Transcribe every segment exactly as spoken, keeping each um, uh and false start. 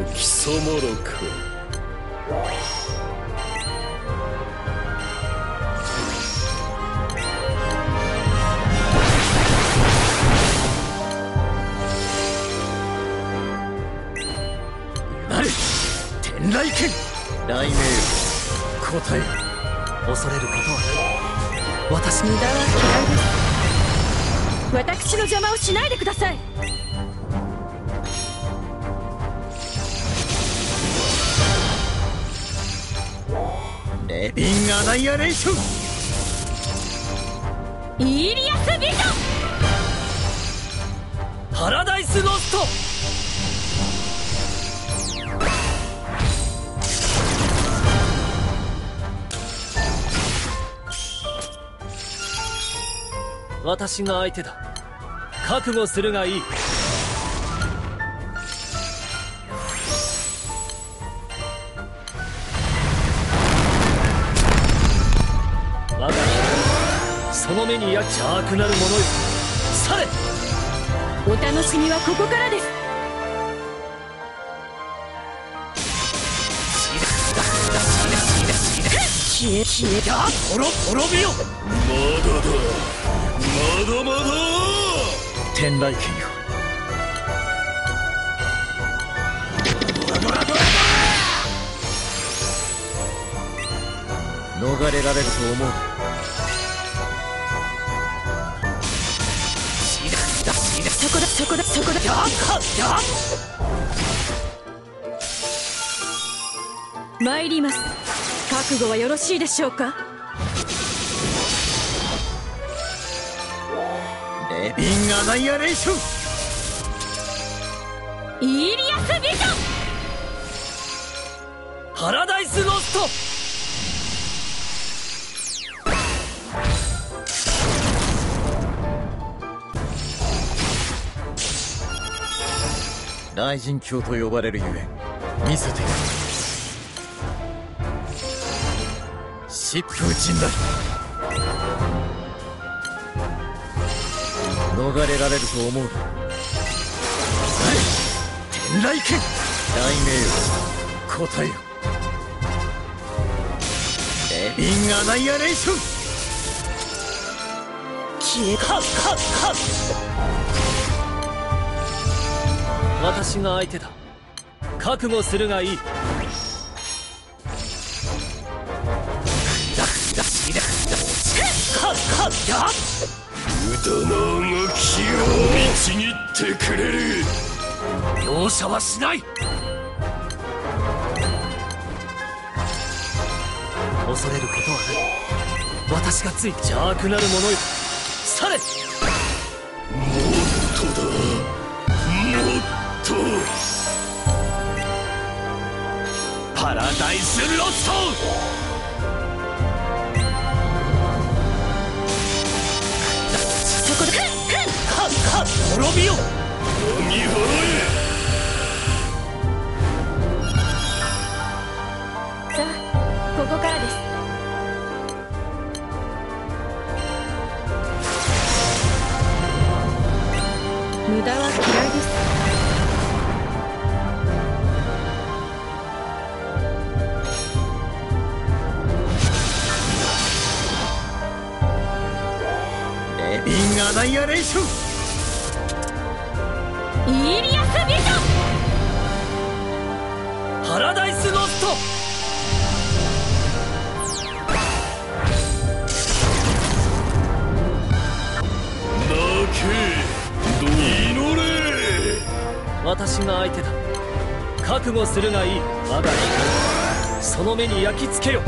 キソモロか。 なれ天雷剣。雷鳴よ答えよ。恐れることはない。私無駄は嫌いです。私の邪魔をしないでください。 レビンアナイアレーション。 イーリアスビジョン。 パラダイスロスト。私が相手だ。覚悟するがいい。我がその目にや邪悪なる者よ。され。 お楽しみはここからです。消え消えた。滅滅びよ。 まだだまだまだ。 天雷剣よ。逃れられると思う。 そこだそこだそこだ。参ります。覚悟はよろしいでしょうか。 レビンアナイアレーション。 イーリアスビジョン。 パラダイスロスト。雷神教と呼ばれるゆえ見せてやる。疾風陣雷。逃れられると思う。天雷剣。雷鳴よ答えよ。レビンアナイアレーション。 消えかっかっかっ。 私が相手だ。覚悟するがいい。 無駄な動きを導ってくれる。 容赦はしない。恐れることはない。私がつい邪悪なる者よ。され。 もっとだもっと。パラダイスロスト。 そこで滅びよ。 見払え。 さあここからです。無駄は嫌いです。 レビンアナイアレーション。 イーリアスビジョン。 パラダイスロスト。 泣け祈れ。 私が相手だ。覚悟するがいい。我が光その目に焼き付けよ。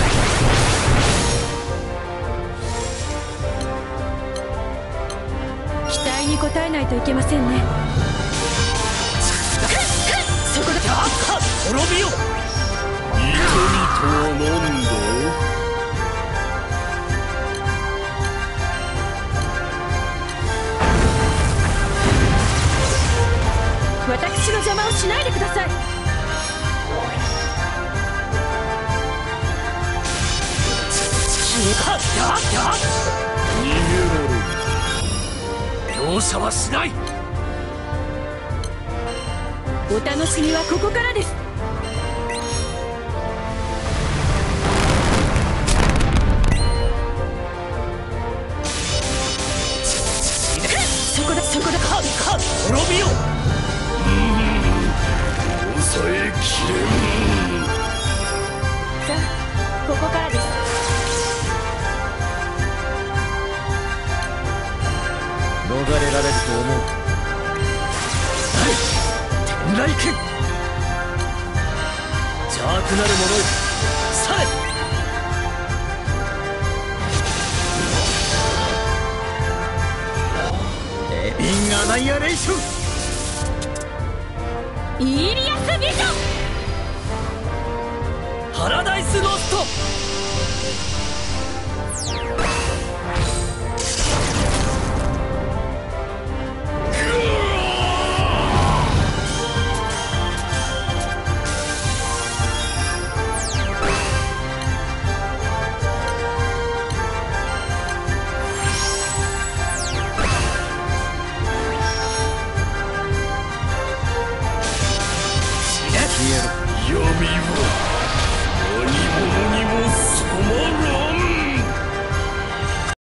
期待に応えないといけませんね。そこだ。 滅びよ。 痛みとは何だ。 私の邪魔をしないでください。 逃げろ。 容赦はしない。 お楽しみはここからです。そこだそこだ。 かか滅びよ。 抑えきれん。 さあここからです。 逃れられると思う。天雷剣、邪悪なる者よ、去れ。エビンアナイアレーション、 イーリアスビジョン、 パラダイスロスト。 闇は何者にも染まる。